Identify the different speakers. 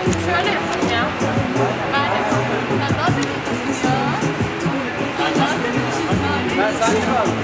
Speaker 1: Şöyle yapalım ya. Sen zaten gitmişsin ya. Sen zaten gitmişsin.
Speaker 2: Ben sadece var.